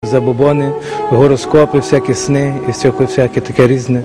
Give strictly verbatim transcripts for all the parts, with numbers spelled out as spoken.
Забобони, гороскопи, всякі сни і всяке, всяке таке різне.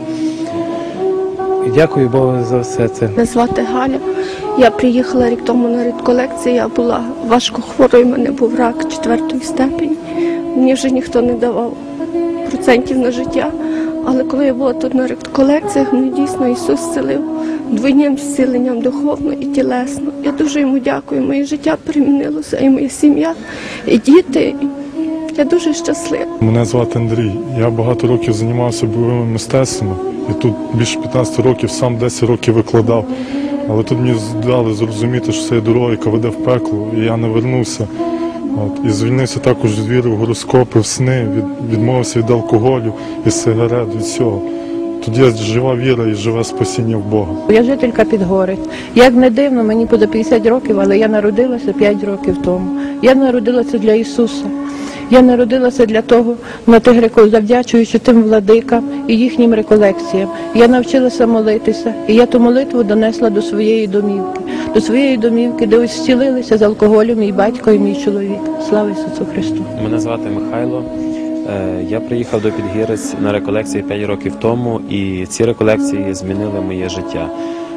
І дякую Богу за все це. Мене звати Галя. Я приїхала рік тому на редколекцію, я була важко хворою, у мене був рак четвертої степені. Мені вже ніхто не давав процентів на життя. Але коли я була тут на редколекціях, мені дійсно Ісус зцілив двойним зціленням духовно і тілесно. Я дуже йому дякую, моє життя перемінилося, і моя сім'я, і діти. Я дуже щаслива. Мене звати Андрій. Я багато років займався бойовими мистецтвами. І тут більше п'ятнадцяти років, сам десять років викладав. Але тут мені дали зрозуміти, що це є дорога, яка веде в пекло. І я не вернувся. От. І звільнився також від віри в гороскопи, в сни, від, відмовився від алкоголю, від сигарет, від всього. Тут є жива віра і живе спасіння в Бога. Я жителька Підгорець. Як не дивно, мені поза п'ятдесят років, але я народилася п'ять років тому. Я народилася для Ісуса. Я народилася для того, на тих рекол... завдячуючи тим владикам і їхнім реколекціям. Я навчилася молитися, і я ту молитву донесла до своєї домівки. До своєї домівки, де ось зцілилися з алкоголю мій батько і мій чоловік. Слава Ісусу Христу! Мене звати Михайло. Я приїхав до Підгірець на реколекції п'ять років тому, і ці реколекції змінили моє життя.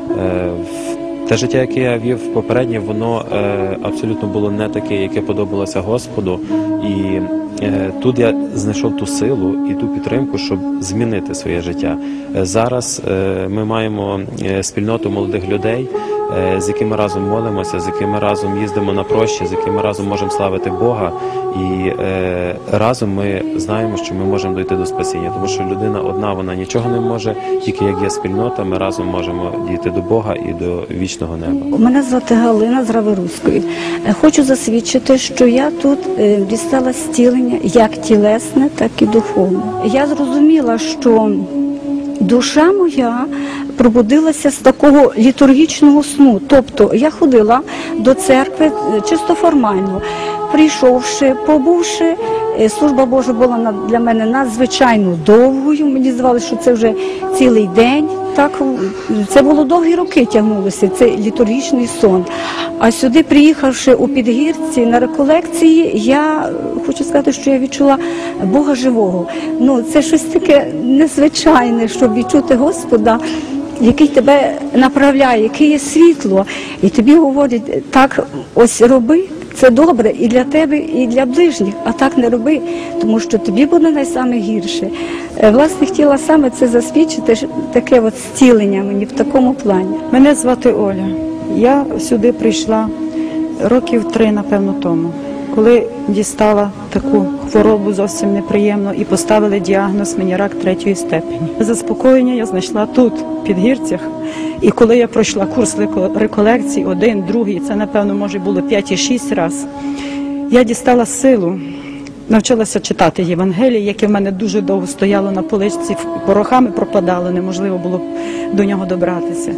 Те життя, яке я вів попереднє, воно е, абсолютно було не таке, яке подобалося Господу. І е, тут я знайшов ту силу і ту підтримку, щоб змінити своє життя. Е, зараз е, ми маємо спільноту молодих людей, е, з якими разом молимося, з якими разом їздимо на прощі, з якими разом можемо славити Бога. І е, разом ми знаємо, що ми можемо дійти до спасіння. Тому що людина одна, вона нічого не може, тільки як є спільнота, ми разом можемо дійти до Бога і до вічного неба. Мене звати Галина з Раворуської. Хочу засвідчити, що я тут дістала зцілення як тілесне, так і духовне. Я зрозуміла, що душа моя пробудилася з такого літургічного сну. Тобто я ходила до церкви чисто формально. Прийшовши, побувши, служба Божа була для мене надзвичайно довгою. Мені здавалося, що це вже цілий день. Так, це було довгі роки тягнулося, цей літургічний сон. А сюди, приїхавши у Підгірці на реколекції, я хочу сказати, що я відчула Бога живого. Ну, це щось таке незвичайне, щоб відчути Господа, який тебе направляє, яке є світло. І тобі говорять, так, ось роби. Це добре і для тебе, і для ближніх, а так не роби, тому що тобі буде найсаме гірше. Власне, хотіла саме це засвідчити, таке от зцілення мені в такому плані. Мене звати Оля. Я сюди прийшла років три, напевно, тому, коли дістала таку хворобу зовсім неприємну і поставили діагноз мені рак третьої степені. Заспокоєння я знайшла тут, в Підгірцях. І коли я пройшла курс реколекцій, один, другий, це, напевно, може було п'ять і шість разів, я дістала силу, навчилася читати Євангеліє, яке в мене дуже довго стояло на поличці, порохами пропадало, неможливо було до нього добратися.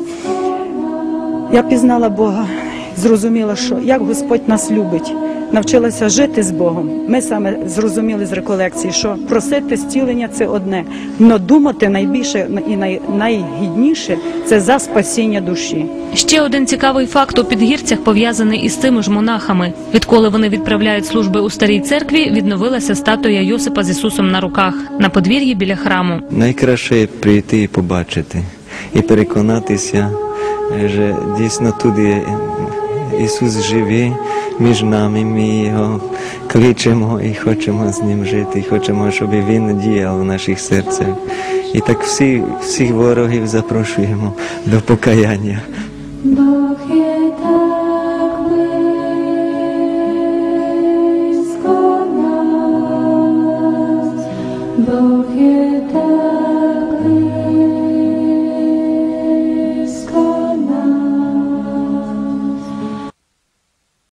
Я пізнала Бога, зрозуміла, що як Господь нас любить, навчилася жити з Богом. Ми саме зрозуміли з реколекції, що просити зцілення – це одне, але думати найбільше і най, найгідніше – це за спасіння душі. Ще один цікавий факт у Підгірцях пов'язаний із тими ж монахами. Відколи вони відправляють служби у старій церкві, відновилася статуя Йосипа з Ісусом на руках на подвір'ї біля храму. Найкраще прийти і побачити, і переконатися, що дійсно тут є Ісус живий між нами, ми його кличемо і хочемо з ним жити, і хочемо, щоб він діяв у наших серцях. І так всі, всіх ворогів запрошуємо до покаяння.